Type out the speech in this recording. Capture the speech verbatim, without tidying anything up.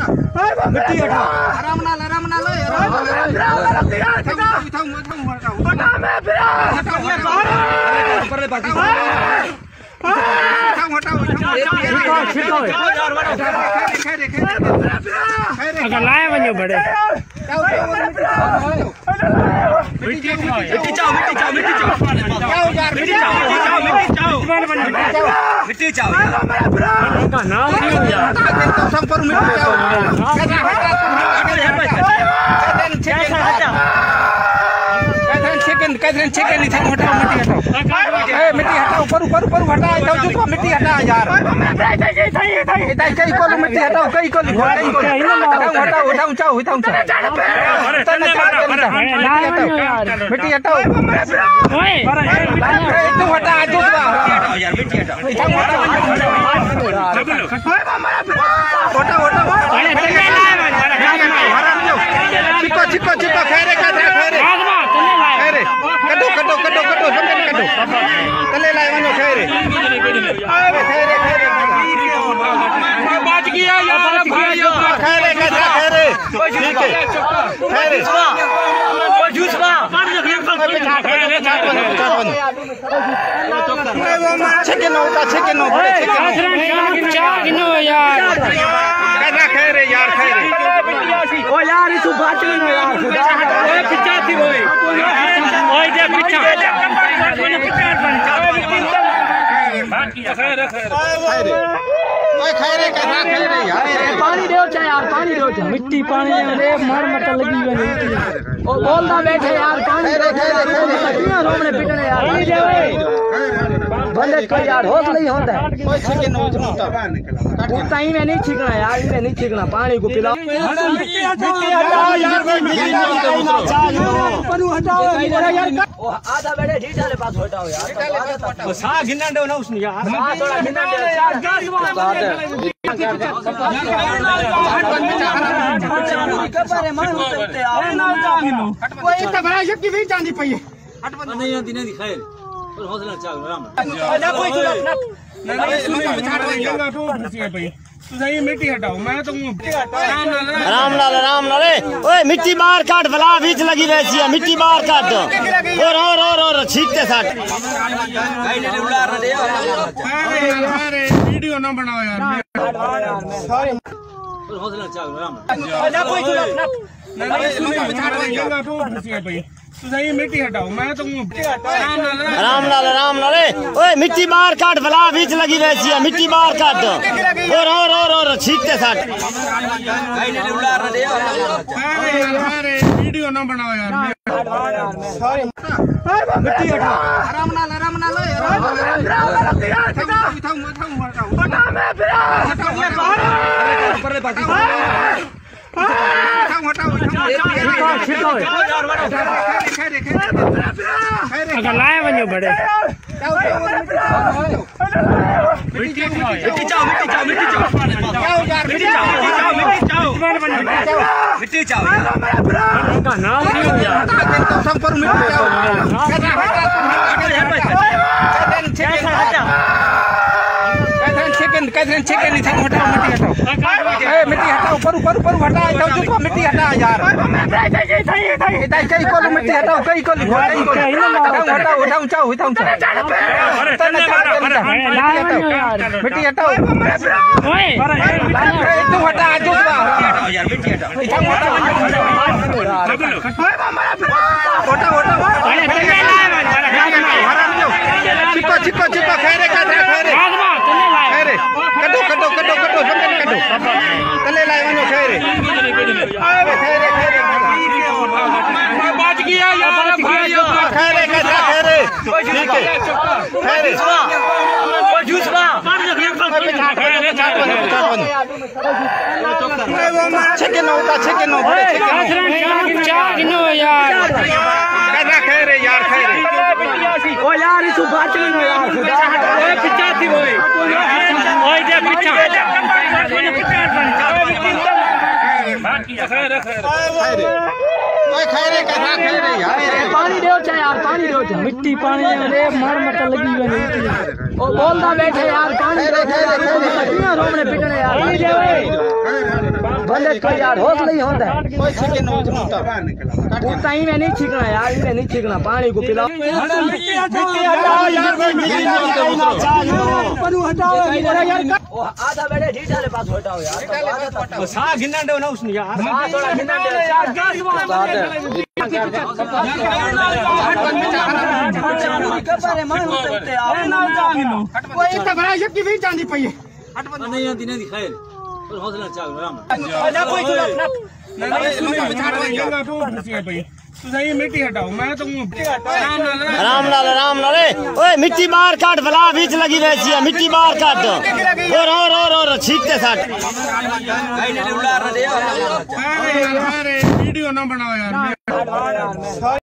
मिट्टी हटाओ आराम नाल आराम नाल आराम ऊपर बाकी अगर लाए वञो बड़े मिट्टी चाओ मिट्टी चाओ मिट्टी चाओ मिट्टी चाओ मिट्टी चाओ मिट्टी चाओ का नाम क्यों यार संपर मिट्टी चाओ चिकन कैथरीन चिकन इधर हटाओ मिट्टी हटाओ ए मिट्टी हटाओ ऊपर ऊपर ऊपर हटा जाओ जो मिट्टी हटा यार इधर कई को मिट्टी हटाओ कई को हटाओ हटाओ उठाओ चाओ उठाओ मिट्टी हटाओ ओए तू हटा जो यार मिट्टी हटाओ हटाओ चिपको चिपको चिपको खैरे खैरे खैरे कटो कटो कटो कटो बंदन कटो तले लाए वनो खैरे खैरे खैरे बाज गया यार भाइयों खैरे खैरे खैरे ठीक है खैरे जूसवा चिकन होता चिकन हो बड़े चिकन यार कैसा खैरे यार खैरे ओ यार तू बात नहीं यार ओए पिछा थी ओए ओए दे पिछा खैरे खैरे ओए खैरे कैसा खैरे यार पानी देओ चा यार पानी देओ चा मिट्टी पानी रे मार मत लगी वने ओ बोलदा बैठे यार पानी खैरे खैरे खैरे रोमने पिटने यार पानी दे ओए बंदे को यार होश नहीं होता ओए चिकन हो झूठा तू टाइम में नहीं छिकना यार इने नहीं छिकना पानी को पिलाओ मिट्टी हटाओ यार मिट्टी ऊपर हटाओ यार ओ आधा बैठे ढीठा ले पास हटाओ यार ओ सा गिन्ना दो ना उसने यार सा थोड़ा गिन्ना दे यार कपरे मान सकते आप कोई तो बड़ा शक्ति भी चांदी पई है हट बंद नहीं आती नहीं दिखाए और हौसला चाल राम ना कोई चुप ना मिट्टी हटाओ मैं तो राम लाल राम लाल ओए मिट्टी बाहर काट भला बीच लगी वैसी है मिट्टी बाहर काट और और और और छींकते साथ अरे वीडियो ना बनाओ यार सॉरी हौसला चाल राम ना कोई चुप ना मिट्टी हटाओ मैं तो राम लाल राम लाल ओए मिट्टी बाहर काट भला बीच लगी वैसी है मिट्टी बाहर काट और और और और छींकते साथ अरे वीडियो ना बनाओ यार सॉरी मिट्टी हटाओ आराम नाल आराम नाल ऊपर बाकी अगर लाए वञो बड़े मिट्टी चाओ मिट्टी चाओ मिट्टी चाओ मिट्टी चाओ मिट्टी चाओ का नाम क्यों यार संपर मिट्टी चाओ चिकन कैथरीन चिकन इधर हटाओ मिट्टी हटाओ ए मिट्टी हटाओ ऊपर ऊपर ऊपर हटा जाओ जो मिट्टी हटा यार इधर कई को मिट्टी हटाओ कई को हटाओ उठाओ चाओ उठाओ मिट्टी हटाओ ओए तू हटा जो यार मिट्टी हटाओ चिपको चिपको चिपको खैरे खैरे खैरे कटो कटो कटो कटो बंदन कटो तले लाए वनो खैरे खैरे खैरे बाज गया यार भाइयों खैरे खैरे खैरे ठीक है खैरे जूसवा चिकन होता चिकन हो बड़े चिकन यार कैसा खैरे यार खैरे ओ यार तू बात नहीं यार ओए पिछा थी ओए ओए दे पिछा खैरे खैरे ओए खैरे कैसा खैरे यार पानी देओ चा यार पानी देओ चा मिट्टी पानी रे मार मत लगी वने ओ बोलदा बैठे यार पानी खैरे खैरे रोमने पिटने यार पानी दे ओए बंदे को यार हौसला ही होता है। कोई छिके नहीं छूटा कूटा ही में नहीं छिकना यार, इन्हें नहीं छिकना, पानी को पिलाओ। मिट्टी हटाओ यार, मिट्टी हटाओ यार। आधा बेटे ढीठा ले पास हटाओ यार, सा गिन्ना दो ना उसने यार, सा थोड़ा गिन्ना दे यार, गैस बात है। कपड़े मन होते आप ना जानो कोई इतना बड़ा शक्ति भी चांदी पई है हट बंद नहीं आती नहीं दिखाए और हौसला चाल राम ना कोई चुला ना नहीं सुनिए बिछाड़ देगा तो खुशियां पई तू सही मिट्टी हटाओ, मैं तो मिट्टी हटाओ। राम लाल राम लाल ओए मिट्टी बाहर काट, भला बीच लगी वैसी है, मिट्टी बाहर काट और और और और छींकते साथ वीडियो ना बनाओ यार।